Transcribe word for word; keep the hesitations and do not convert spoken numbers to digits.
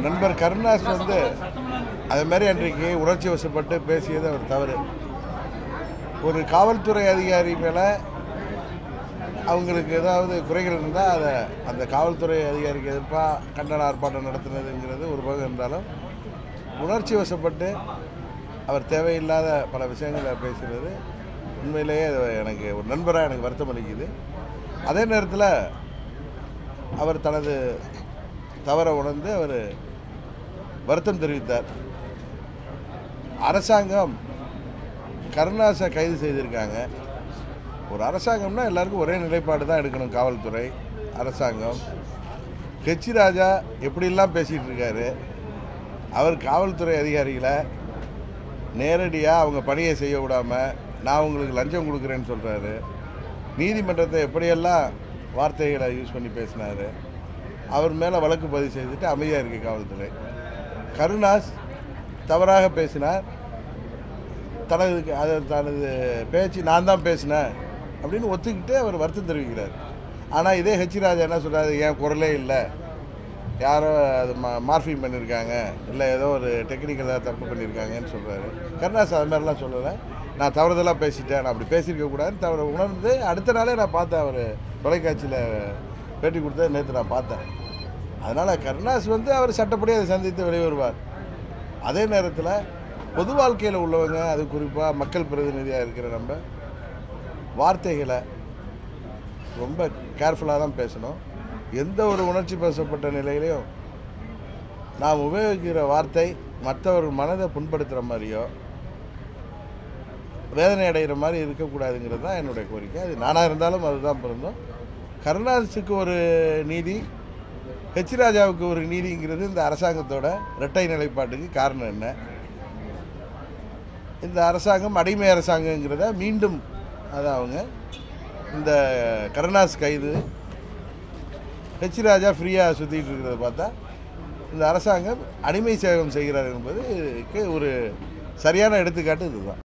நண்பர் கருணாஸ் வந்து அது மாதிரி அன்றைக்கு உணர்ச்சி வசப்பட்டு பேசியது அவர் தவறு. ஒரு காவல்துறை அதிகாரி மேலே அவங்களுக்கு ஏதாவது குறைகள் இருந்தால் அதை அந்த காவல்துறை அதிகாரிக்கு எதிர்ப்பாக கண்டன ஆர்ப்பாட்டம் நடத்துனதுங்கிறது ஒரு பக்கம் இருந்தாலும், உணர்ச்சி வசப்பட்டு அவர் தேவையில்லாத பல விஷயங்களை பேசுகிறது உண்மையிலேயே எனக்கு ஒரு நண்பராக எனக்கு வருத்தம் அளிக்குது. அதே நேரத்தில் அவர் தனது தவறை உணர்ந்து அவர் வருத்தம் தெரிவித்தார். அரசாங்கம் கருணாஸை கைது செய்திருக்காங்க. ஒரு அரசாங்கம்னா எல்லாருக்கும் ஒரே நிலைப்பாடு தான் எடுக்கணும். காவல்துறை அரசாங்கம் ஹெச் ராஜா எப்படிலாம் பேசிகிட்டு இருக்காரு. அவர் காவல்துறை அதிகாரிகளை நேரடியாக அவங்க பணியை செய்ய விடாமல் நான் உங்களுக்கு லஞ்சம் கொடுக்குறேன்னு சொல்கிறாரு. நீதிமன்றத்தை எப்படியெல்லாம் வார்த்தைகளை யூஸ் பண்ணி பேசினார். அவர் மேலே வழக்கு பதிவு செய்துட்டு அமைதியாக இருக்குது காவல்துறை. கருணாஸ் தவறாக பேசினார். தனது அதை தனது பேச்சு நான் தான் பேசினேன் அப்படின்னு ஒத்துக்கிட்டு அவர் வருத்தம் தெரிவிக்கிறார். ஆனால் இதே ஹெச் ராஜா என்ன சொல்கிறாரு, என் குரலே இல்லை, யாரோ அது மா மார்ஃபிங் பண்ணியிருக்காங்க, இல்லை ஏதோ ஒரு டெக்னிக்கலாக தப்பு பண்ணியிருக்காங்கன்னு சொல்கிறாரு. கருணாஸ் அது மாதிரிலாம் சொல்லலை. நான் தவறுதலாக பேசிட்டேன், நான் அப்படி பேசியிருக்கக்கூடாதுன்னு தவறு உணர்ந்து அடுத்த நாளே நான் பார்த்தேன். அவர் தொலைக்காட்சியில் பேட்டி கொடுத்தது நேற்று நான் பார்த்தேன். அதனால் கருணாஸ் வந்து அவர் சட்டப்படி அதை சந்தித்து வெளிவருவார். அதே நேரத்தில் பொது வாழ்க்கையில் உள்ளவங்க, அது குறிப்பாக மக்கள் பிரதிநிதியாக இருக்கிற நம்ம வார்த்தைகளை ரொம்ப கேர்ஃபுல்லாக தான் பேசணும். எந்த ஒரு உணர்ச்சி பேசப்பட்ட நிலையிலையும் நாம் உபயோகிக்கிற வார்த்தை மற்றவர் மனதை புண்படுத்துகிற மாதிரியோ வேதனை அடைகிற மாதிரி இருக்கக்கூடாதுங்கிறது தான் என்னுடைய கோரிக்கை. அது நானாக இருந்தாலும் அதுதான் பொருந்தும். கருணாஸுக்கு ஒரு நீதி, ஹெச் ராஜாவுக்கு ஒரு நீதிங்கிறது இந்த அரசாங்கத்தோட இரட்டை நிலைப்பாட்டுக்கு காரணம் என்ன? இந்த அரசாங்கம் அடிமை அரசாங்கங்கிறத மீண்டும் அதை அவங்க இந்த கருணாஸ் கைது, ஹெச் ராஜா ஃப்ரீயாக சுற்றிட்டு இருக்கிறத பார்த்தா இந்த அரசாங்கம் அடிமை சேவகம் செய்கிறார் என்பதுக்கு ஒரு சரியான எடுத்துக்காட்டு இதுதான்.